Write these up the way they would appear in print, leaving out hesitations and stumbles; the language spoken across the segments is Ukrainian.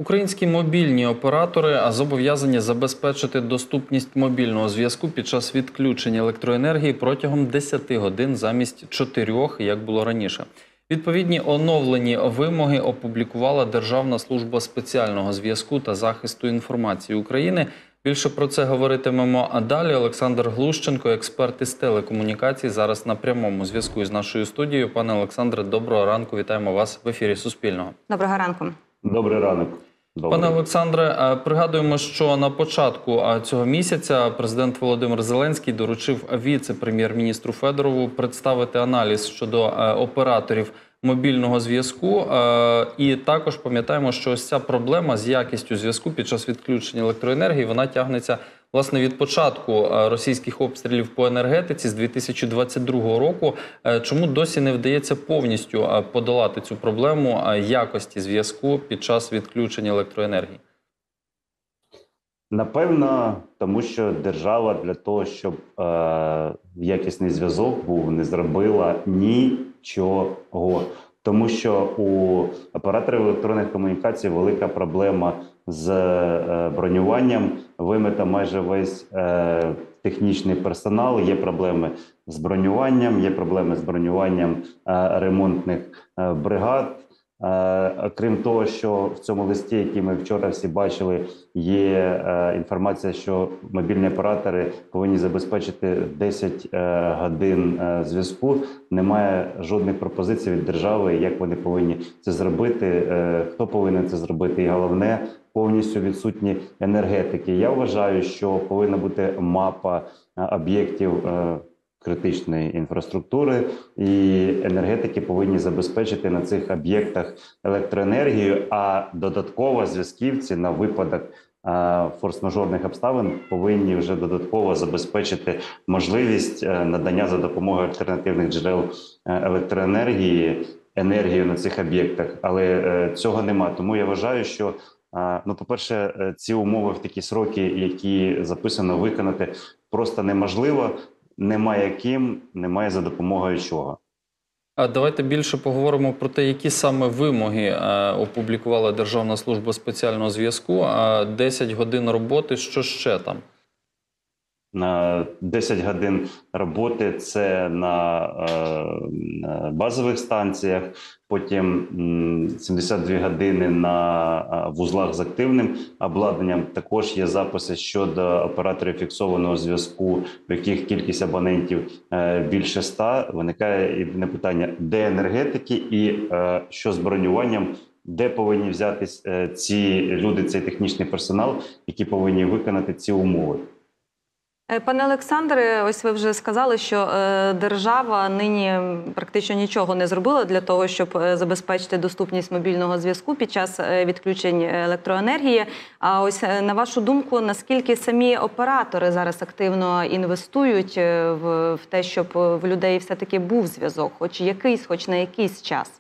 Українські мобільні оператори зобов'язані забезпечити доступність мобільного зв'язку під час відключення електроенергії протягом 10 годин замість 4, як було раніше. Відповідні оновлені вимоги опублікувала Державна служба спеціального зв'язку та захисту інформації України. Більше про це говоритимемо далі. Олександр Глущенко, експерт із телекомунікацій, зараз на прямому зв'язку із нашою студією. Пане Олександре, доброго ранку. Вітаємо вас в ефірі Суспільного. Доброго ранку. Добрий ранок. Пане Олександре, пригадуємо, що на початку цього місяця президент Володимир Зеленський доручив віце-прем'єр-міністру Федорову представити аналіз щодо операторів мобільного зв'язку. І також пам'ятаємо, що ось ця проблема з якістю зв'язку під час відключення електроенергії, вона тягнеться, власне, від початку російських обстрілів по енергетиці з 2022 року. Чому досі не вдається повністю подолати цю проблему якості зв'язку під час відключення електроенергії? Напевно, тому що держава для того, щоб якісний зв'язок був, не зробила нічого. Тому що у операторів електронних комунікацій велика проблема з бронюванням. Вимито майже весь технічний персонал, є проблеми з бронюванням, є проблеми з бронюванням ремонтних бригад. Крім того, що в цьому листі, який ми вчора всі бачили, є інформація, що мобільні оператори повинні забезпечити 10 годин зв'язку. Немає жодних пропозицій від держави, як вони повинні це зробити, хто повинен це зробити. І головне, повністю відсутні енергетики. Я вважаю, що повинна бути мапа об'єктів критичної інфраструктури, і енергетики повинні забезпечити на цих об'єктах електроенергію, а додатково зв'язківці на випадок форс-мажорних обставин повинні вже додатково забезпечити можливість надання за допомогою альтернативних джерел електроенергії, енергію на цих об'єктах. Але цього нема. Тому я вважаю, що по-перше, ці умови в такі сроки, які записано, виконати просто неможливо. Немає ким, немає за допомогою чого. Давайте більше поговоримо про те, які саме вимоги опублікувала Державна служба спеціального зв'язку. 10 годин роботи, що ще там? 10 годин роботи – це на базових станціях, потім 72 години на вузлах з активним обладнанням. Також є записи щодо операторів фіксованого зв'язку, в яких кількість абонентів більше 100. Виникає питання, де енергетики і що з бронюванням, де повинні взятись ці люди, цей технічний персонал, які повинні виконати ці умови. Пане Олександре, ось ви вже сказали, що держава нині практично нічого не зробила для того, щоб забезпечити доступність мобільного зв'язку під час відключень електроенергії. А ось на вашу думку, наскільки самі оператори зараз активно інвестують в те, щоб в людей все-таки був зв'язок, хоч на якийсь час?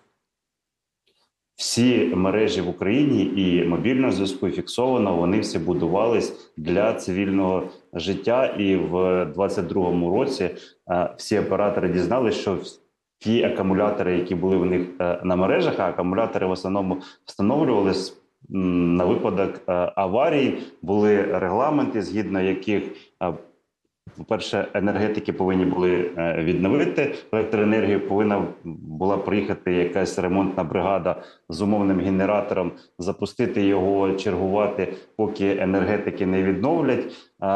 Всі мережі в Україні і мобільного зв'язку, і фіксовано, вони всі будувались для цивільного життя. І в 2022 році всі оператори дізналися, що ті акумулятори, які були в них на мережах, а акумулятори в основному встановлювалися на випадок аварій, були регламенти, згідно яких, по-перше, енергетики повинні були відновити електроенергію, повинна була приїхати якась ремонтна бригада з умовним генератором, запустити його, чергувати, поки енергетики не відновлять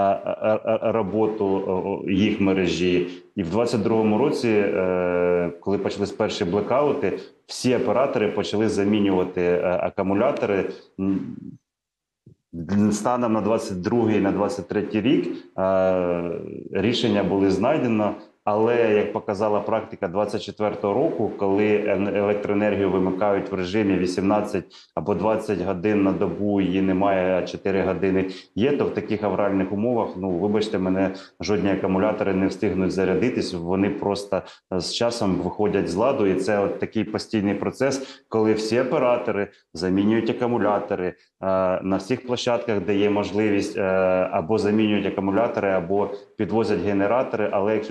роботу їх мережі. І в 2022 році, коли почались перші блекаути, всі оператори почали замінювати акумулятори. Станом на 22-й і на 23-й рік рішення були знайдено, але, як показала практика 24-го року, коли електроенергію вимикають в режимі 18 або 20 годин на добу, її немає, а 4 години є, то в таких авральних умовах, вибачте мене, жодні акумулятори не встигнуть зарядитись, вони просто з часом виходять з ладу, і це от такий постійний процес, коли всі оператори замінюють акумулятори на всіх площадках, де є можливість, або замінюють акумулятори, або підвозять генератори, але якщо ми беремо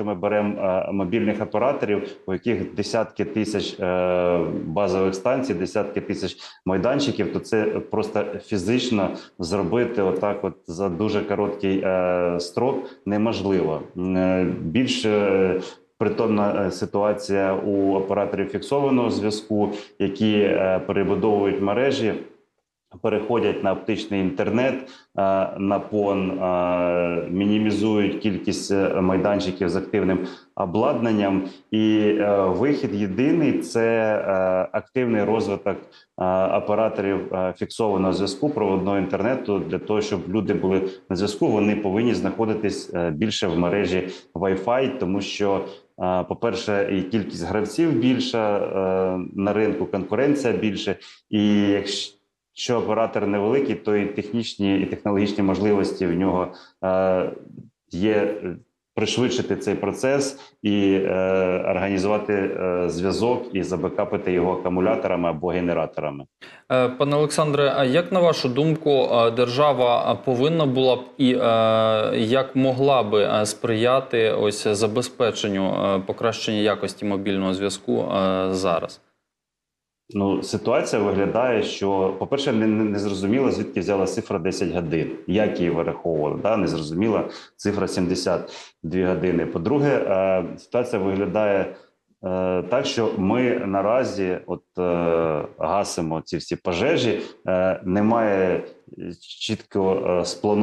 обладнанням мобільних операторів, у яких десятки тисяч базових станцій, десятки тисяч майданчиків, то це просто фізично зробити отак от за дуже короткий строк неможливо. Більше притомна ситуація у операторів фіксованого зв'язку, які перебудовують мережі, переходять на оптичний інтернет, на ПОН, мінімізують кількість майданчиків з активним обладнанням. І вихід єдиний – це активний розвиток операторів фіксованого зв'язку, проводного інтернету. Для того, щоб люди були на зв'язку, вони повинні знаходитись більше в мережі Wi-Fi, тому що, по-перше, і кількість гравців більша на ринку, конкуренція більше, і якщо оператор невеликий, то і технічні, і технологічні можливості в нього є пришвидшити цей процес і організувати зв'язок і забекапити його акумуляторами або генераторами. Пане Олександре, а як на вашу думку держава повинна була б і як могла би сприяти ось забезпеченню покращення якості мобільного зв'язку зараз? Ну, ситуація виглядає, що, по-перше, не зрозуміло, звідки взяла цифра 10 годин, як її вираховували, да? Не зрозуміла цифра 72 години. По-друге, ситуація виглядає так, що ми наразі гасимо ці всі пожежі, немає чітко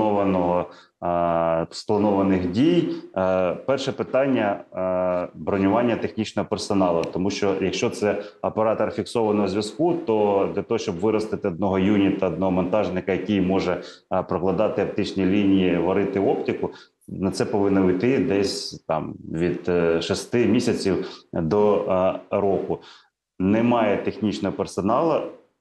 спланованих дій. Перше питання – бронювання технічного персоналу, тому що якщо це оператор фіксованого зв'язку, то для того, щоб виростити одного юніта, одного монтажника, який може прокладати оптичні лінії, варити оптику, на це повинно йти десь там від 6 місяців до року. Немає технічного персоналу,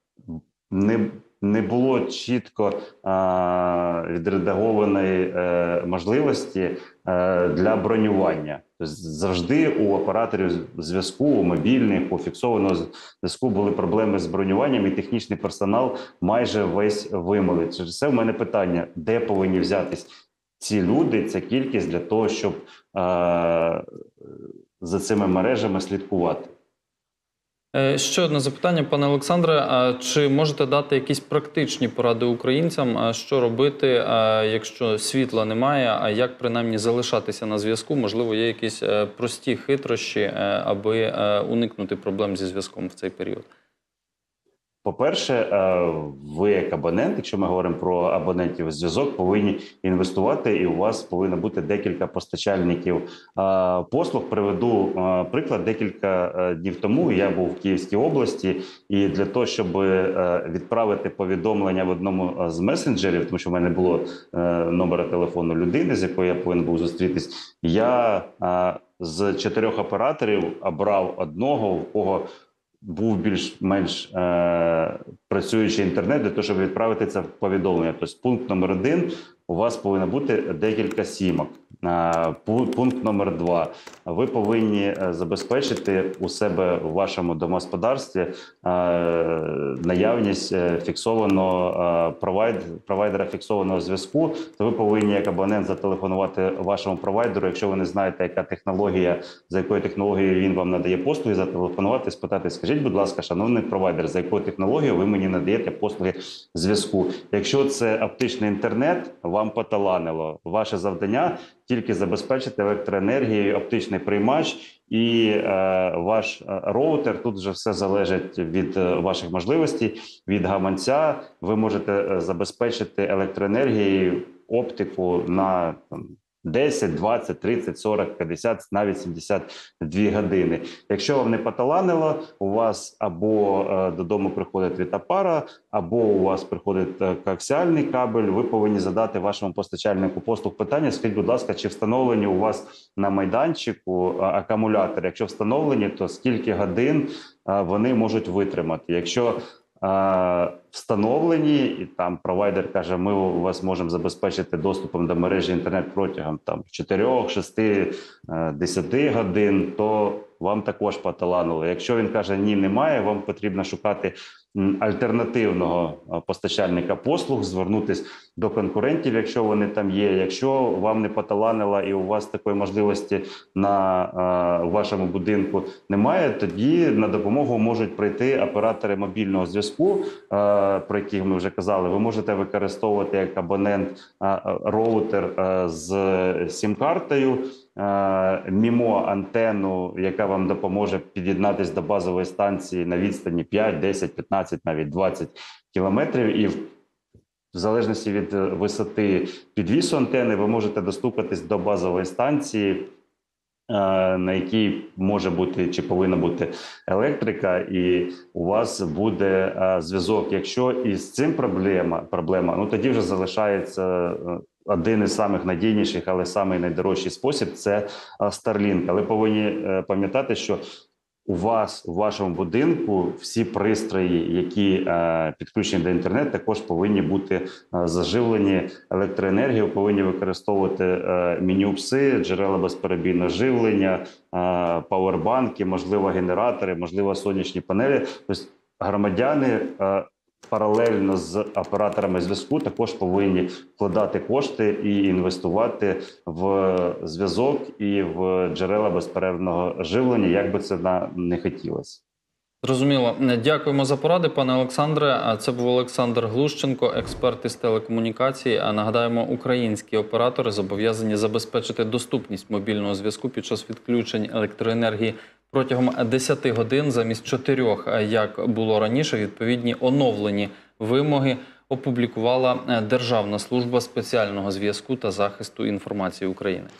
не було чітко відредагованої можливості для бронювання. Тобто завжди у операторів зв'язку, у мобільних, у фіксованого зв'язку були проблеми з бронюванням, і технічний персонал майже весь вимолить. Через це в мене питання, де повинні взятись ці люди, ця кількість для того, щоб за цими мережами слідкувати. Ще одне запитання, пане Олександре. Чи можете дати якісь практичні поради українцям, що робити, якщо світла немає, а як принаймні залишатися на зв'язку? Можливо, є якісь прості хитрощі, аби уникнути проблем зі зв'язком в цей період? По-перше, ви як абонент, якщо ми говоримо про абонентів зв'язок, повинні інвестувати, і у вас повинно бути декілька постачальників послуг. Приведу приклад. Декілька днів тому я був в Київській області, і для того, щоб відправити повідомлення в одному з месенджерів, тому що в мене не було номера телефону людини, з якою я повинен був зустрітись, я з 4 операторів обрав одного, у кого був більш-менш працюючий інтернет для того, щоб відправити це повідомлення. Тобто пункт номер 1 – у вас повинно бути декілька сімок. Пункт номер 2 – ви повинні забезпечити у себе в вашому домогосподарстві наявність фіксованого провайдера фіксованого зв'язку. То ви повинні як абонент зателефонувати вашому провайдеру, якщо ви не знаєте, яка технологія, за якою технологією він вам надає послуги, зателефонувати, спитати, скажіть, будь ласка, шановний провайдер, за якою технологією ви мені надаєте послуги зв'язку. Якщо це оптичний інтернет, вам поталанило. Ваше завдання – тільки забезпечити електроенергією оптичний приймач і ваш роутер. Тут вже все залежить від ваших можливостей, від гаманця. Ви можете забезпечити електроенергією оптику на 10, 20, 30, 40, 50, навіть 72 години. Якщо вам не поталанило, у вас або додому приходить літопара, або у вас приходить коаксіальний кабель, ви повинні задати вашому постачальнику послуг питання, скажіть, будь ласка, чи встановлені у вас на майданчику акумулятори? Якщо встановлені, то скільки годин вони можуть витримати? Якщо встановлені, і там провайдер каже, ми у вас можемо забезпечити доступом до мережі інтернет протягом 4, 6, 10 годин, то вам також поталанило. Якщо він каже, ні, немає, вам потрібно шукати альтернативного постачальника послуг, звернутися до конкурентів, якщо вони там є. Якщо вам не поталанило і у вас такої можливості на вашому будинку немає, тоді на допомогу можуть прийти оператори мобільного зв'язку, про яких ми вже казали. Ви можете використовувати як абонент роутер з сім-картою, мімо антенну, яка вам допоможе під'єднатися до базової станції на відстані 5, 10, 15, навіть 20 кілометрів. І в залежності від висоти підвісу антени ви можете достукатись до базової станції, на якій може бути чи повинна бути електрика, і у вас буде зв'язок. Якщо із цим проблема, ну тоді вже залишається один із самих надійніших, але самий найдорожчий спосіб – це Starlink. Але повинні пам'ятати, що у вас, у вашому будинку, всі пристрої, які підключені до інтернету, також повинні бути заживлені електроенергією, повинні використовувати міні-упси, джерела безперебійного живлення, пауербанки, можливо, генератори, можливо, сонячні панелі. Тобто громадяни паралельно з операторами зв'язку також повинні вкладати кошти і інвестувати в зв'язок і в джерела безперервного живлення, як би це не хотілося. Зрозуміло. Дякуємо за поради, пане Олександре. Це був Олександр Глущенко, експерт із телекомунікації. Нагадаємо, українські оператори зобов'язані забезпечити доступність мобільного зв'язку під час відключень електроенергії протягом 10 годин замість 4, як було раніше. Відповідні оновлені вимоги опублікувала Державна служба спеціального зв'язку та захисту інформації України.